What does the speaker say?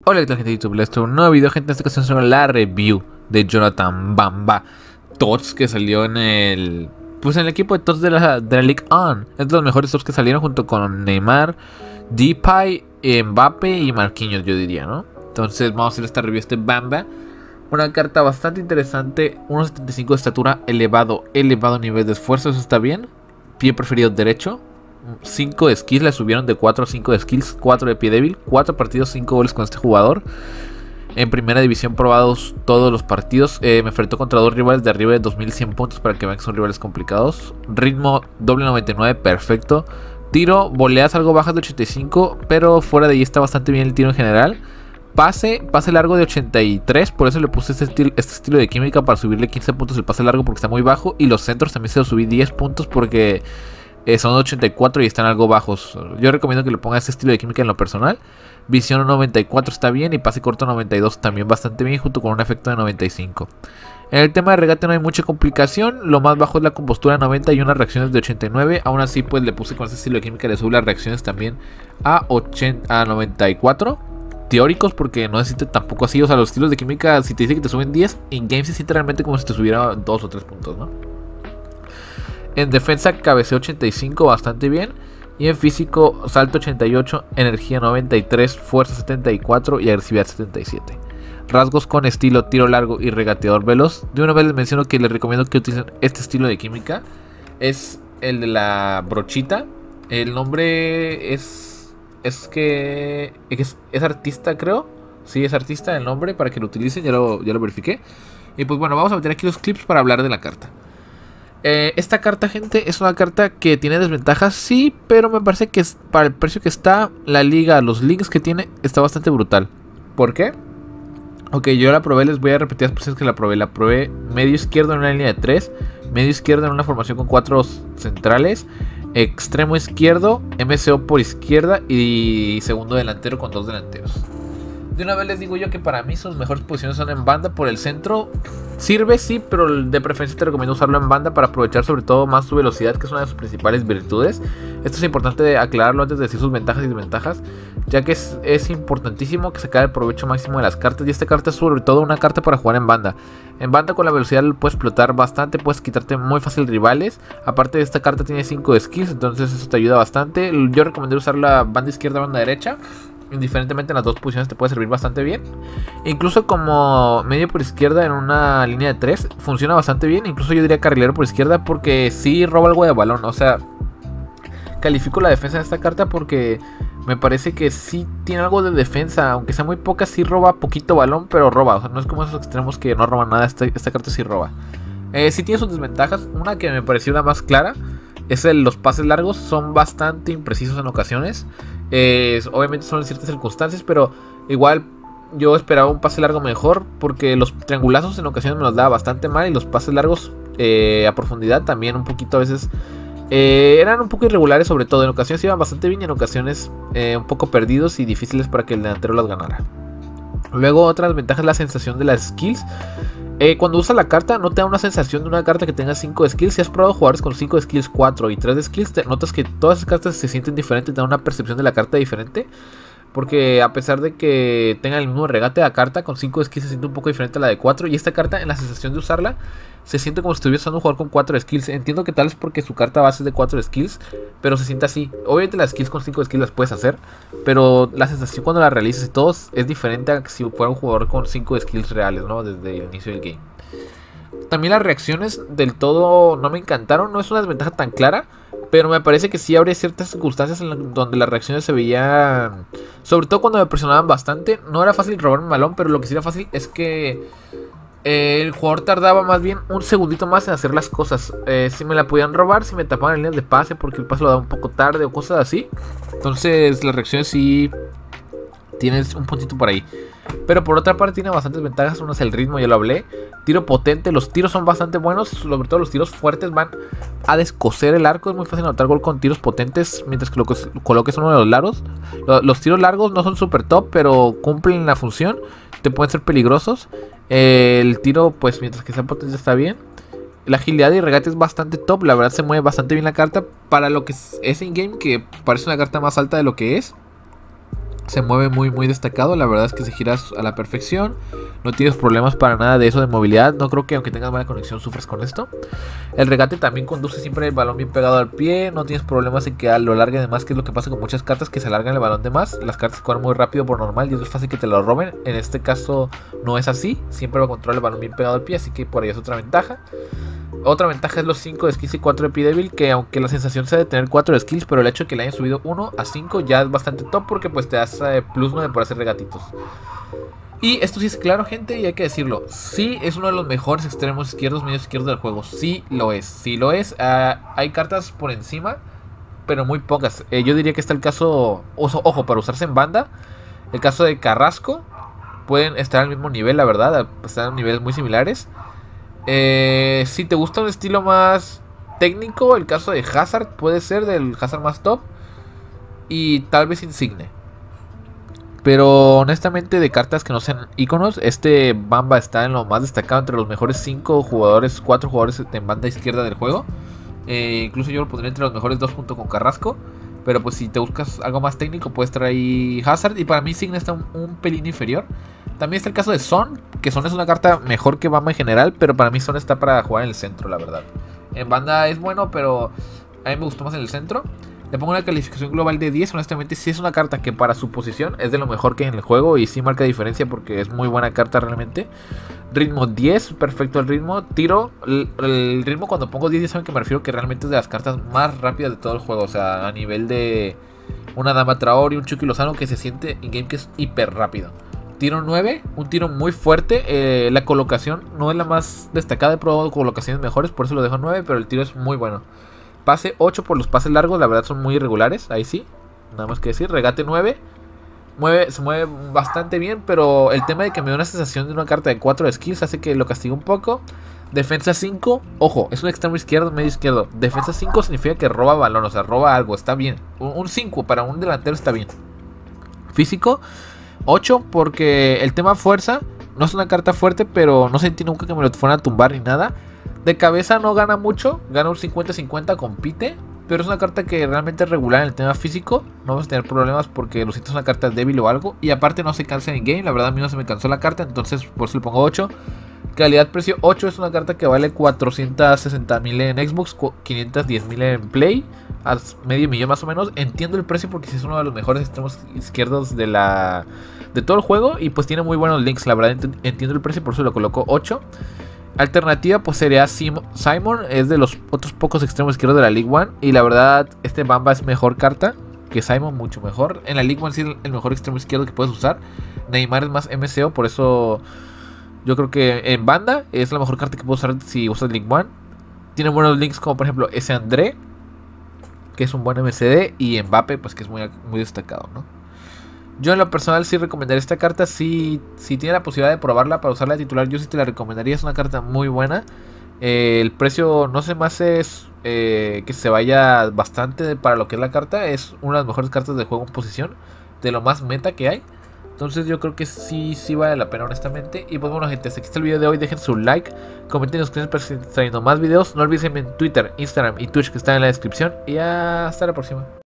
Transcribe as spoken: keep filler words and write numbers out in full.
Hola, ¿qué tal, gente de YouTube? Les traigo un nuevo video, gente. En esta ocasión sobre la review de Jonathan Bamba Tots, que salió en el... Pues en el equipo de Tots de la, de la League On. Es de los mejores Tots que salieron junto con Neymar, Depay, Mbappé y Marquinhos, yo diría, ¿no? Entonces vamos a hacer esta review de este Bamba. Una carta bastante interesante, uno setenta y cinco de estatura, elevado, elevado nivel de esfuerzo, eso está bien. Pie preferido derecho. cinco de skills, le subieron de cuatro a cinco de skills, cuatro de pie débil, cuatro partidos, cinco goles con este jugador. En primera división probados todos los partidos. eh, Me enfrentó contra dos rivales de arriba de dos mil cien puntos, para que vean que son rivales complicados. Ritmo doble noventa y nueve, perfecto. Tiro, voleas algo bajas de ochenta y cinco, pero fuera de ahí está bastante bien el tiro en general. Pase, pase largo de ochenta y tres, por eso le puse este, estil, este estilo de química, para subirle quince puntos el pase largo porque está muy bajo. Y los centros también se los subí diez puntos porque... Eh, son ochenta y cuatro y están algo bajos. Yo recomiendo que le ponga este estilo de química en lo personal. Visión noventa y cuatro está bien. Y pase corto noventa y dos también bastante bien, junto con un efecto de noventa y cinco. En el tema de regate no hay mucha complicación. Lo más bajo es la compostura noventa y unas reacciones de ochenta y nueve. Aún así pues le puse con este estilo de química, le subo las reacciones también a, ochenta, a noventa y cuatro. Teóricos, porque no necesita tampoco así. O sea, los estilos de química, si te dice que te suben diez, in game se siente realmente como si te subiera dos o tres puntos, ¿no? En defensa cabeceo ochenta y cinco, bastante bien. Y en físico salto ochenta y ocho, energía noventa y tres, fuerza setenta y cuatro y agresividad setenta y siete. Rasgos con estilo, tiro largo y regateador veloz. De una vez les menciono que les recomiendo que utilicen este estilo de química. Es el de la brochita. El nombre es... Es que... Es, es artista, creo. Sí, es artista el nombre, para que lo utilicen, ya lo, ya lo verifiqué. Y pues bueno, vamos a meter aquí los clips para hablar de la carta. Eh, esta carta, gente, es una carta que tiene desventajas, sí, pero me parece que es, para el precio que está, la liga, los links que tiene, está bastante brutal. ¿Por qué? Ok, yo la probé, les voy a repetir las posiciones que la probé. La probé medio izquierdo en una línea de tres, medio izquierdo en una formación con cuatro centrales, extremo izquierdo, M C O por izquierda y segundo delantero con dos delanteros. De una vez les digo yo que para mí sus mejores posiciones son en banda. Por el centro sirve, sí, pero de preferencia te recomiendo usarlo en banda para aprovechar sobre todo más su velocidad, que es una de sus principales virtudes. Esto es importante aclararlo antes de decir sus ventajas y desventajas, ya que es, es importantísimo que se saque el provecho máximo de las cartas. Y esta carta es sobre todo una carta para jugar en banda. En banda con la velocidad lo puedes explotar bastante, puedes quitarte muy fácil rivales. Aparte de esta carta tiene cinco de skills, entonces eso te ayuda bastante. Yo recomendaría usar la banda izquierda, banda derecha. Indiferentemente en las dos posiciones te puede servir bastante bien. Incluso como medio por izquierda en una línea de tres funciona bastante bien. Incluso yo diría carrilero por izquierda, porque sí roba algo de balón. O sea, califico la defensa de esta carta porque me parece que sí tiene algo de defensa. Aunque sea muy poca, sí roba poquito balón, pero roba. O sea, no es como esos extremos que no roban nada. Esta, esta carta sí roba. Eh, sí tiene sus desventajas. Una que me pareció la más clara es el, los pases largos son bastante imprecisos en ocasiones. Eh, obviamente son en ciertas circunstancias, pero igual yo esperaba un pase largo mejor, porque los triangulazos en ocasiones me los daba bastante mal, y los pases largos eh, a profundidad también un poquito a veces eh, eran un poco irregulares. Sobre todo en ocasiones iban bastante bien y en ocasiones eh, un poco perdidos y difíciles para que el delantero las ganara. Luego otra desventaja es la sensación de las skills. Eh, cuando usas la carta no te da una sensación de una carta que tenga cinco de skills. Si has probado jugadores con cinco de skills, cuatro y tres de skills, te notas que todas esas cartas se sienten diferentes, te dan una percepción de la carta diferente. Porque a pesar de que tenga el mismo regate, la carta con cinco de skills se siente un poco diferente a la de cuatro. Y esta carta, en la sensación de usarla, se siente como si estuviera usando un jugador con cuatro de skills. Entiendo que tal es porque su carta base es de cuatro de skills, pero se siente así. Obviamente las skills con cinco de skills las puedes hacer, pero la sensación cuando la realizas y todos es diferente a que si fuera un jugador con cinco de skills reales, ¿no? Desde el inicio del game. También las reacciones del todo no me encantaron. No es una desventaja tan clara, pero me parece que sí habría ciertas circunstancias en la, donde las reacciones se veían, sobre todo cuando me presionaban bastante. No era fácil robarme el balón, pero lo que sí era fácil es que eh, el jugador tardaba más bien un segundito más en hacer las cosas. Eh, si me la podían robar, si me tapaban en líneas de pase porque el pase lo daba un poco tarde o cosas así. Entonces las reacciones sí tienes un puntito por ahí. Pero por otra parte tiene bastantes ventajas. Uno es el ritmo, ya lo hablé. Tiro potente, los tiros son bastante buenos. Sobre todo los tiros fuertes van a descoser el arco. Es muy fácil anotar gol con tiros potentes, mientras que lo que coloques uno de los largos. Los tiros largos no son super top, pero cumplen la función. Te pueden ser peligrosos. El tiro, pues mientras que sea potente, está bien. La agilidad y regate es bastante top. La verdad se mueve bastante bien la carta para lo que es in-game, que parece una carta más alta de lo que es. Se mueve muy muy destacado, la verdad es que se gira a la perfección. No tienes problemas para nada de eso de movilidad. No creo que aunque tengas mala conexión sufras con esto. El regate también conduce siempre el balón bien pegado al pie. No tienes problemas en que lo largue de más, que es lo que pasa con muchas cartas que se alargan el balón de más. Las cartas corren muy rápido por normal y es fácil que te lo roben. En este caso no es así. Siempre va a controlar el balón bien pegado al pie, así que por ahí es otra ventaja. Otra ventaja es los cinco de skills y cuatro de P-Devil, que aunque la sensación sea de tener cuatro de skills, pero el hecho de que le hayan subido uno a cinco ya es bastante top, porque pues te das eh, plus nueve por hacer regatitos. Y esto sí es claro, gente, y hay que decirlo, sí es uno de los mejores extremos izquierdos, medios izquierdos del juego. Sí lo es, sí lo es. Uh, hay cartas por encima, pero muy pocas. eh, Yo diría que está el caso, ojo, ojo, para usarse en banda, el caso de Carrasco. Pueden estar al mismo nivel, la verdad, están a niveles muy similares. Eh, si te gusta un estilo más técnico, el caso de Hazard puede ser del Hazard más top. Y tal vez Insigne. Pero honestamente, de cartas que no sean iconos, este Bamba está en lo más destacado entre los mejores cinco jugadores, cuatro jugadores en banda izquierda del juego. eh, Incluso yo lo pondría entre los mejores dos junto con Carrasco. Pero pues si te buscas algo más técnico, puedes traer ahí Hazard. Y para mí Insigne está un, un pelín inferior. También está el caso de Son, que Son es una carta mejor que Bamba en general, pero para mí Son está para jugar en el centro, la verdad. En banda es bueno, pero a mí me gustó más en el centro. Le pongo una calificación global de diez. Honestamente sí es una carta que para su posición es de lo mejor que hay en el juego, y sí marca diferencia porque es muy buena carta realmente. Ritmo diez, perfecto el ritmo. Tiro, el, el ritmo cuando pongo diez ya saben que me refiero que realmente es de las cartas más rápidas de todo el juego. O sea, a nivel de una Dama Traore y un Chucky Lozano, que se siente in game que es hiper rápido. Tiro nueve, un tiro muy fuerte. eh, La colocación no es la más destacada, he probado colocaciones mejores, por eso lo dejo nueve, pero el tiro es muy bueno. Pase ocho por los pases largos, la verdad son muy irregulares, ahí sí, nada más que decir. Regate nueve, mueve, se mueve bastante bien, pero el tema de que me da una sensación de una carta de cuatro de skills hace que lo castigue un poco. Defensa cinco, ojo, es un extremo izquierdo, medio izquierdo. Defensa cinco significa que roba balón, o sea, roba algo, está bien. Un cinco para un delantero está bien. Físico ocho, porque el tema fuerza no es una carta fuerte, pero no sentí nunca que me lo fueran a tumbar ni nada. De cabeza no gana mucho, gana un cincuenta cincuenta, compite, pero es una carta que realmente es regular en el tema físico. No vas a tener problemas porque lo siento, es una carta débil o algo. Y aparte no se cansa en game, la verdad a mí no se me cansó la carta, entonces por eso le pongo ocho. Calidad precio ocho, es una carta que vale cuatrocientos sesenta mil en Xbox, quinientos diez mil en Play, a medio millón más o menos. Entiendo el precio porque sí es uno de los mejores extremos izquierdos de la de todo el juego, y pues tiene muy buenos links, la verdad entiendo el precio, por eso lo coloco ocho. Alternativa pues sería Simon, es de los otros pocos extremos izquierdos de la League One, y la verdad este Bamba es mejor carta que Simon, mucho mejor. En la League One sí es el mejor extremo izquierdo que puedes usar. Neymar es más M C O, por eso yo creo que en banda es la mejor carta que puedes usar si usas League One. Tiene buenos links como por ejemplo ese André, que es un buen M C D, y Mbappé pues que es muy, muy destacado, ¿no? Yo en lo personal sí recomendaría esta carta. Si, si tiene la posibilidad de probarla para usarla de titular, yo sí te la recomendaría. Es una carta muy buena. eh, El precio no se me hace eh, que se vaya bastante para lo que es la carta. Es una de las mejores cartas de juego en posición, de lo más meta que hay. Entonces yo creo que sí, sí vale la pena honestamente. Y pues bueno gente, hasta aquí está el video de hoy. Dejen su like, comenten y suscríbanse para seguir trayendo más videos. No olviden en Twitter, Instagram y Twitch que están en la descripción. Y hasta la próxima.